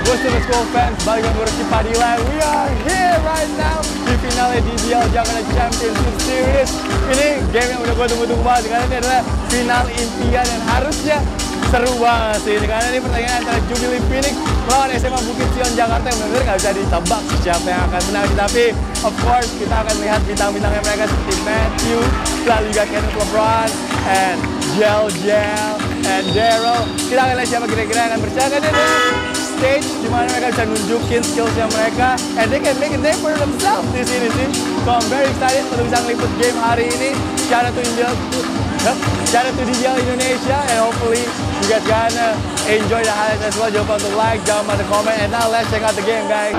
Boston School fans, balik lagi bersama Padilla. We are here right now di finalnya DBL Jakarta Championship Series. Ini game yang udah gue tunggu-tunggu banget karena ini adalah final impian yang harusnya seru banget sih. Karena ini pertandingan antara Jubilee Phoenix melawan SMA Bukit Sion Jakarta yang benar-benar nggak bisa ditebak siapa yang akan menang. Tapi of course kita akan melihat bintang-bintangnya mereka seperti Matthew, lalu juga Kenneth LeBron, and Jel, and Daryl. Kita akan lihat siapa kira-kira yang akan bersaing di stage di mana mereka bisa nunjukin skillsnya mereka, and they can make a name for themselves di sini sih. So I'm very excited untuk bisa ngeliput game hari ini. Shout out to DBL Indonesia, and hopefully you guys gonna enjoy the highlights as well. Jangan lupa untuk like, jangan lupa untuk comment, and now let's check out the game, guys.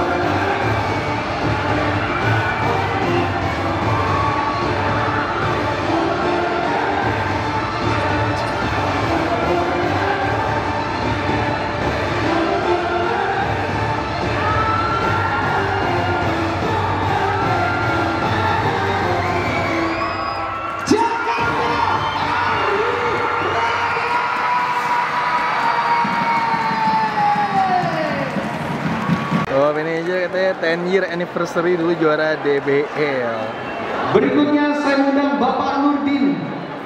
Oh, ini aja katanya 10 year anniversary dulu juara DBL. Berikutnya saya undang Bapak Nurdin.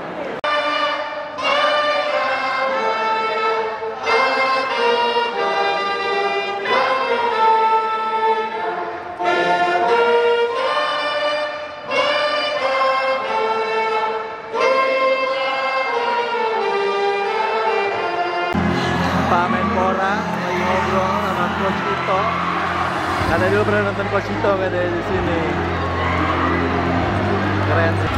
Pak Menpora lagi ngobrol sama Coach Ito. Karena dulu pernah nonton Coach Ito katanya di sini. Keren sih.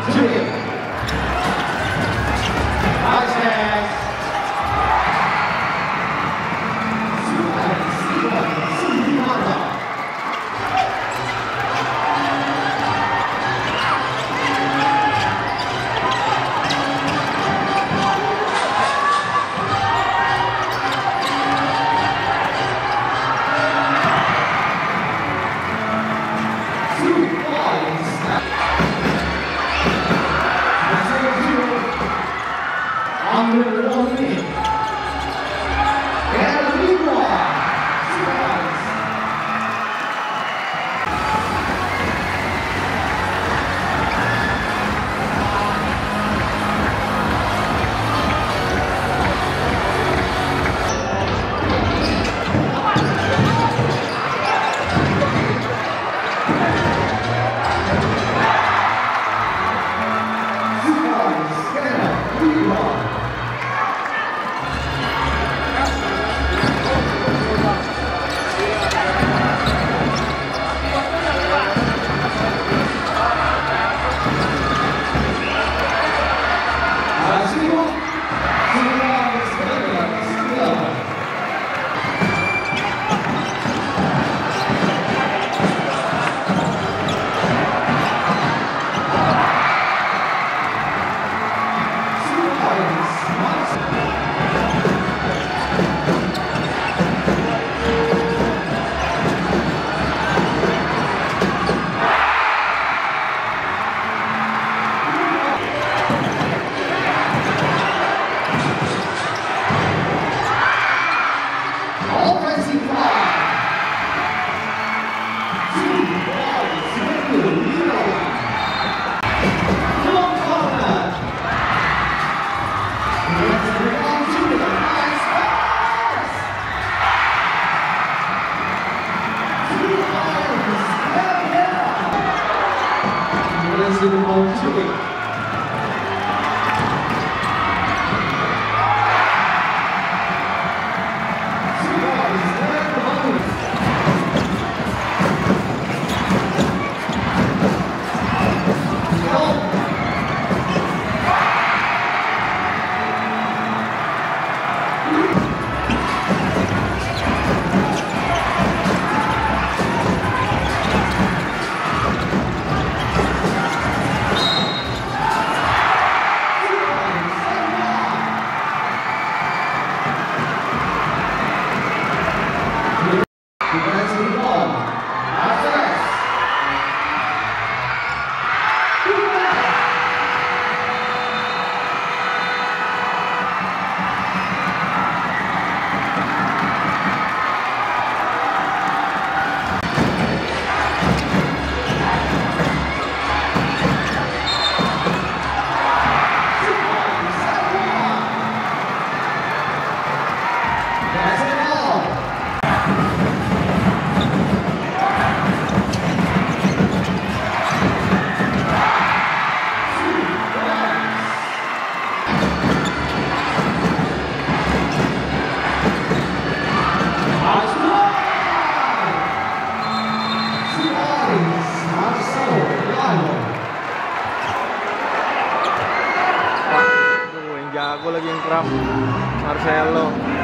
Jago lagi yang kram Marcelo.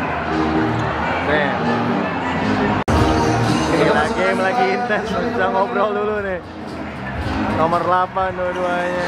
Nih. Gila, game lagi intens. Bisa ngobrol dulu nih. Nomor 8 dua-duanya.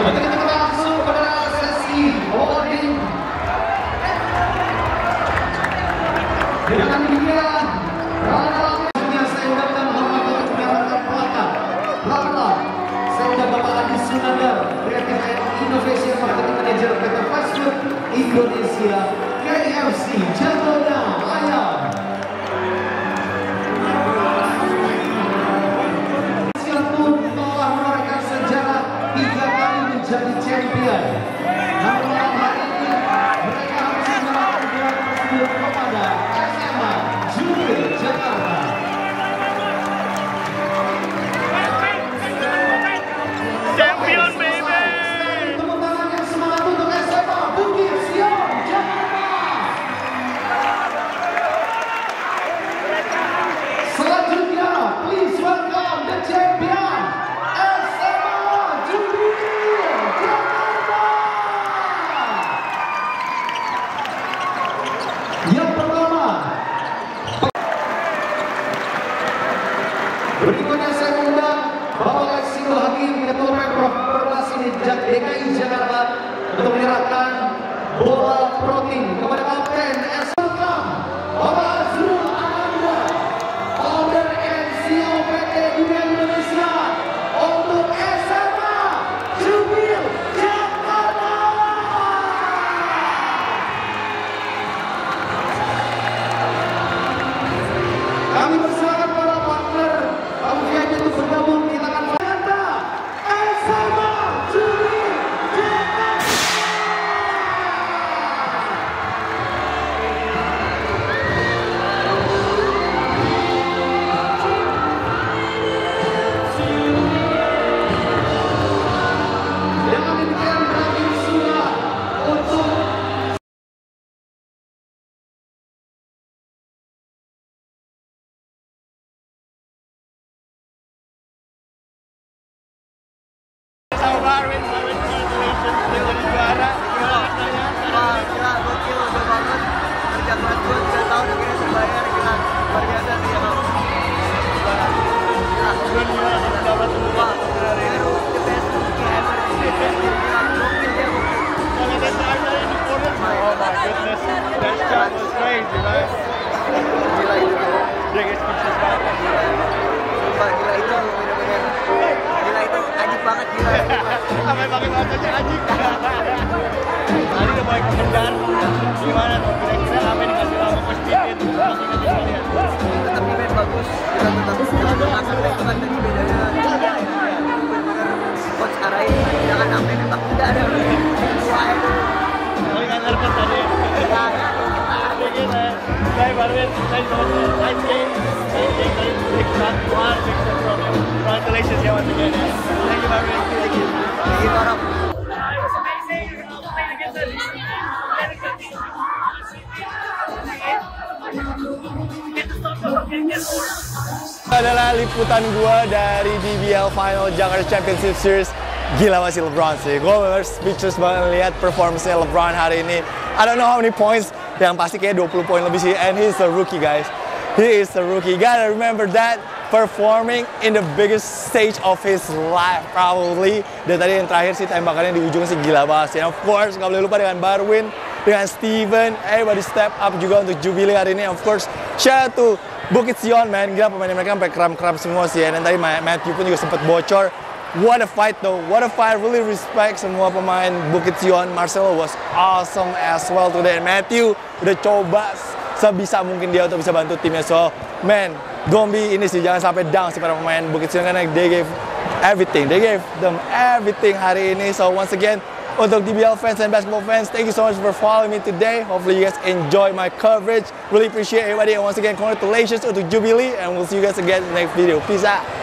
Untuk itu kita langsung kepada sesi awarding. Dengan dia, runner-up-nya saya undangkan Bapak untuk menyerahkan pelakan. Runner-up, saya undang Bapak Adi Sunandar, Creative and Innovation Marketing Manager PT Fast Food Indonesia, KFC, Jagona, Ayam. Jadi champion. Namun malam hari ini mereka harus menyerahkan gelar tersebut kepada SMA Jubil Jakarta. Champion baby. Tepuk tangan yang semangat untuk SMA Bukit Sion Jakarta. Selanjutnya, please welcome the champion SMA Jubil. Yang pertama, berikutnya saya mengundang Bapak Lexington Hakim, Ketua Pemprov Koordinasi DKI Jakarta untuk menyerahkan bola protein kepada Kapten SMA Bapak Azrul Ananda, Founder and CEO PT Dunia Indonesia untuk SMA Jubil Jakarta. Kami persilakan para partner VIP untuk bergabung. Kita akan menantang SMA Jubil Jakarta. Dengan demikian berakhir sudah untuk Sama Barwin, congratulations udah jadi juara. Gimana rasanya? Wah, gila, gokil, udah banget. Kerja keras gue 3 tahun akhirnya terbayar, gila. Luar biasa sih, ya. Belum gimana sih dapat semua sebenarnya. Baru, the best rookie ever. Gila, gokil dia, gokil. Kalau ada terakhir ini bonus. Oh my goodness, that shot was crazy, man. Gila itu, Dia kayak speechless banget. sumpah, gila itu, bener-bener. Gila itu, ajib banget, gila. Sampai pakai bahasanya anjing. Tadi udah mulai kehendar. Gimana tuh? Kira-kira apa yang dikasih sama Coach Pipin? Maksudnya bisa lihat. Tetap event bagus, gila tetap masak itu kan tadi bedanya. Bener-bener coach arahin, jangan sampai nembak, tidak ada. Wah, itu. Tapi nggak nervous tadi. Dikit ya. Baik Barwin, thanks so much. Nice game. Nice game. Tadi big shot. One big shot from you. Congratulations ya once again. Thank you Barwin. Thank you. Gitu orang. Adalah liputan gua dari DBL Final Jakarta Championship Series. Gila masih LeBron sih. Gue bener speechless banget lihat performance-nya LeBron hari ini. I don't know how many points. Yang pasti kayak 20 poin lebih sih. And he's a rookie guys. He is a rookie. You gotta remember that. Performing in the biggest stage of his life probably. Dan tadi yang terakhir sih tembakannya di ujung sih gila banget sih. And of course nggak boleh lupa dengan Barwin, dengan Steven. Everybody step up juga untuk Jubilee hari ini. Of course shout out to Bukit Sion man. Gila pemain mereka sampai kram-kram semua sih. Dan tadi Matthew pun juga sempat bocor. What a fight though, what a fight. Really respect semua pemain Bukit Sion. Marcelo was awesome as well today. And Matthew udah coba sebisa mungkin dia untuk bisa bantu timnya. So man, don't be ini sih, jangan sampai down sih para pemain Bukit Sion karena they gave everything. They gave them everything hari ini. So once again, untuk DBL fans and basketball fans, thank you so much for following me today. Hopefully you guys enjoy my coverage. Really appreciate everybody. And once again, congratulations untuk Jubilee. And we'll see you guys again in the next video. Peace out.